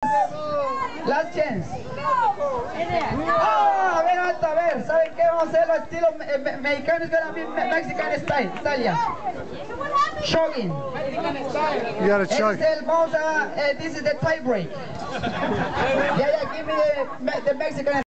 Last chance. A ver, alto, a ver. ¿Saben qué? Vamos a hacerlo estilo mexicano. Es gonna be Mexican style. Italia. Shogging. You gotta chug. This is the tie break. Yeah, give me the Mexican